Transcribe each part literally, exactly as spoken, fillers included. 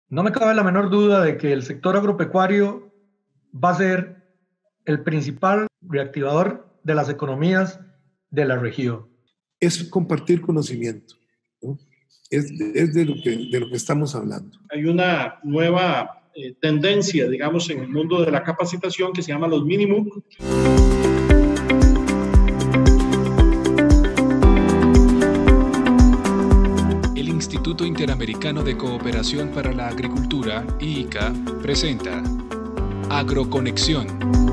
No me cabe la menor duda de que el sector agropecuario va a ser el principal reactivador de las economías de la región. Es compartir conocimiento, ¿no? Es, es de, lo que, de lo que estamos hablando. Hay una nueva eh, tendencia, digamos, en el mundo de la capacitación que se llama los mini-MOOC. El Instituto Interamericano de Cooperación para la Agricultura, I I C A, presenta Agroconexión.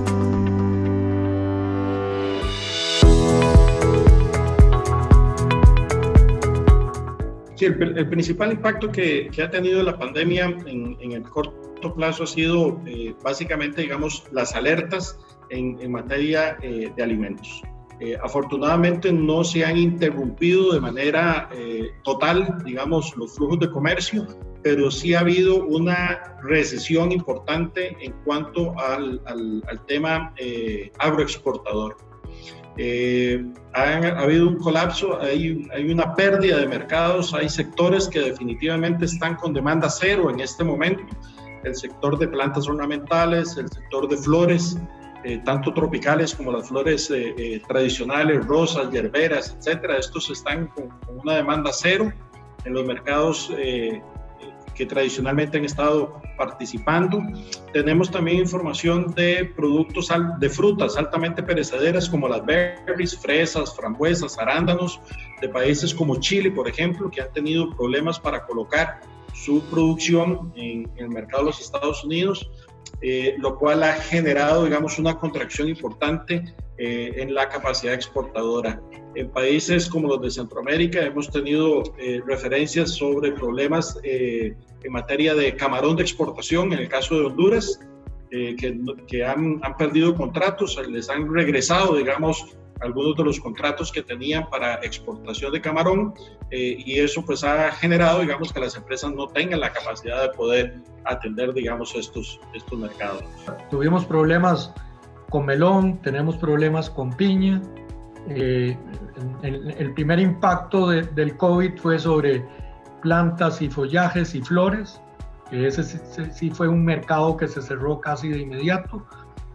Sí, el, el principal impacto que, que ha tenido la pandemia en, en el corto plazo ha sido eh, básicamente, digamos, las alertas en, en materia eh, de alimentos. Eh, afortunadamente no se han interrumpido de manera eh, total, digamos, los flujos de comercio, pero sí ha habido una recesión importante en cuanto al, al, al tema eh, agroexportador. Eh, ha, ha habido un colapso, hay, hay una pérdida de mercados, hay sectores que definitivamente están con demanda cero en este momento, el sector de plantas ornamentales, el sector de flores, eh, tanto tropicales como las flores eh, eh, tradicionales, rosas, hierberas, etcétera. Estos están con, con una demanda cero en los mercados eh, que tradicionalmente han estado participando. Tenemos también información de productos de frutas altamente perecederas como las berries, fresas, frambuesas, arándanos, de países como Chile, por ejemplo, que han tenido problemas para colocar su producción en, en el mercado de los Estados Unidos, eh, lo cual ha generado, digamos, una contracción importante eh, en la capacidad exportadora. En países como los de Centroamérica hemos tenido eh, referencias sobre problemas eh, en materia de camarón de exportación, en el caso de Honduras, eh, que, que han, han perdido contratos, les han regresado, digamos, algunos de los contratos que tenían para exportación de camarón, eh, y eso pues ha generado, digamos, que las empresas no tengan la capacidad de poder atender, digamos, estos, estos mercados. Tuvimos problemas con melón, tenemos problemas con piña. Eh, el, el primer impacto de, del COVID fue sobre plantas y follajes y flores, que ese sí fue un mercado que se cerró casi de inmediato.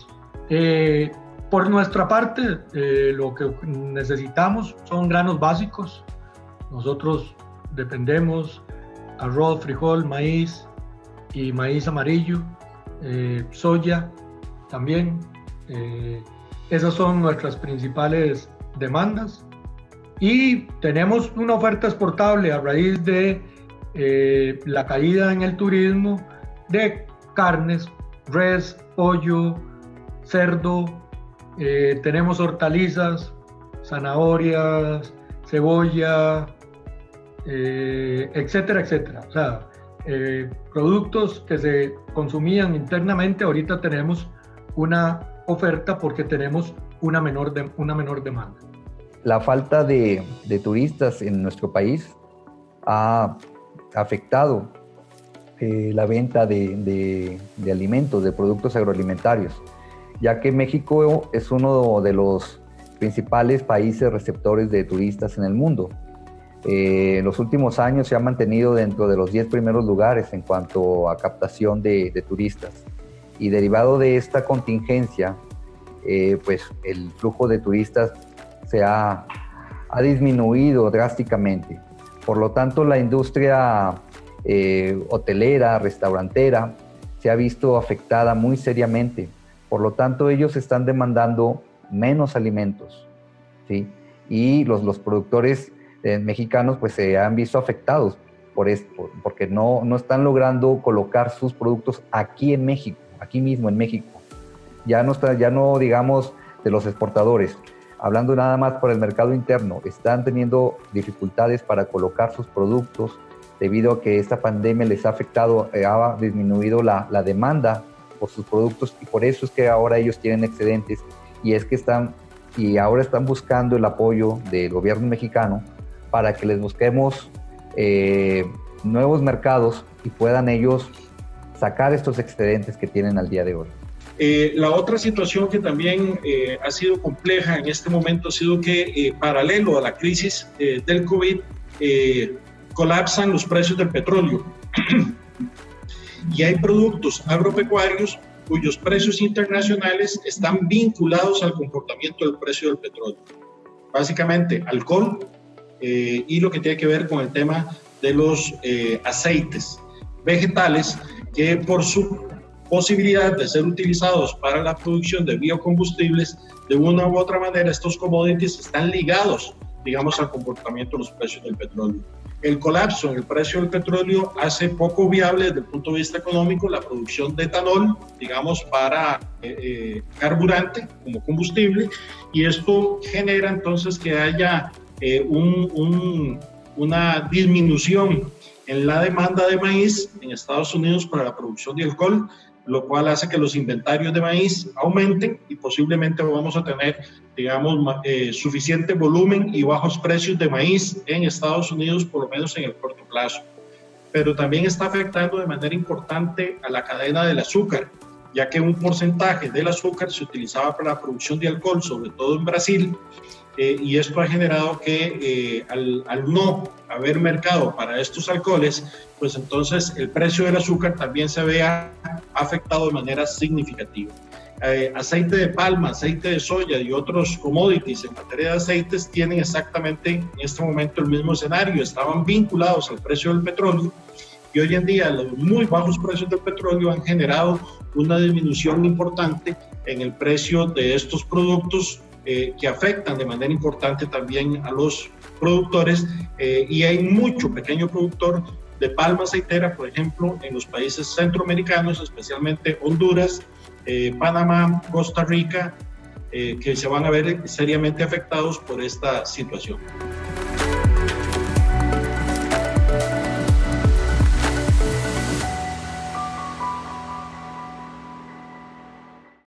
Eh, por nuestra parte, eh, lo que necesitamos son granos básicos. Nosotros dependemos arroz, frijol, maíz y maíz amarillo, eh, soya también. Eh, esas son nuestras principales demandas y tenemos una oferta exportable a raíz de eh, la caída en el turismo de carnes, res, pollo, cerdo, eh, tenemos hortalizas, zanahorias, cebolla, eh, etcétera, etcétera. O sea, eh, productos que se consumían internamente, ahorita tenemos una oferta porque tenemos una menor, de, una menor demanda. La falta de, de turistas en nuestro país ha afectado eh, la venta de, de, de alimentos, de productos agroalimentarios, ya que México es uno de los principales países receptores de turistas en el mundo. Eh, en los últimos años se ha mantenido dentro de los diez primeros lugares en cuanto a captación de, de turistas. Y derivado de esta contingencia, eh, pues el flujo de turistas se ha, ha disminuido drásticamente. Por lo tanto, la industria eh, hotelera, restaurantera, se ha visto afectada muy seriamente. Por lo tanto, ellos están demandando menos alimentos, ¿sí? Y los, los productores eh, mexicanos pues se han visto afectados por esto, porque no, no están logrando colocar sus productos aquí en México, aquí mismo en México. Ya no, está, ya no digamos de los exportadores, hablando nada más por el mercado interno, están teniendo dificultades para colocar sus productos debido a que esta pandemia les ha afectado, eh, ha disminuido la, la demanda por sus productos y por eso es que ahora ellos tienen excedentes y es que están, y ahora están buscando el apoyo del gobierno mexicano para que les busquemos eh, nuevos mercados y puedan ellos sacar estos excedentes que tienen al día de hoy. Eh, la otra situación que también eh, ha sido compleja en este momento ha sido que, eh, paralelo a la crisis eh, del COVID, eh, colapsan los precios del petróleo. y hay productos agropecuarios cuyos precios internacionales están vinculados al comportamiento del precio del petróleo. Básicamente alcohol eh, y lo que tiene que ver con el tema de los eh, aceites vegetales, que por su posibilidad de ser utilizados para la producción de biocombustibles, de una u otra manera estos commodities están ligados, digamos, al comportamiento de los precios del petróleo. El colapso en el precio del petróleo hace poco viable desde el punto de vista económico la producción de etanol, digamos, para eh, eh, carburante como combustible, y esto genera entonces que haya eh, un, un, una disminución en la demanda de maíz en Estados Unidos para la producción de alcohol, lo cual hace que los inventarios de maíz aumenten y posiblemente vamos a tener, digamos, eh, suficiente volumen y bajos precios de maíz en Estados Unidos, por lo menos en el corto plazo. Pero también está afectando de manera importante a la cadena del azúcar, ya que un porcentaje del azúcar se utilizaba para la producción de alcohol, sobre todo en Brasil, eh, y esto ha generado que eh, al, al no haber mercado para estos alcoholes, pues entonces el precio del azúcar también se vea afectado de manera significativa. Eh, aceite de palma, aceite de soya y otros commodities en materia de aceites tienen exactamente en este momento el mismo escenario, estaban vinculados al precio del petróleo y hoy en día los muy bajos precios del petróleo han generado una disminución importante en el precio de estos productos eh, que afectan de manera importante también a los productores eh, y hay mucho pequeño productor de palma aceitera, por ejemplo, en los países centroamericanos, especialmente Honduras, eh, Panamá, Costa Rica, eh, que se van a ver seriamente afectados por esta situación.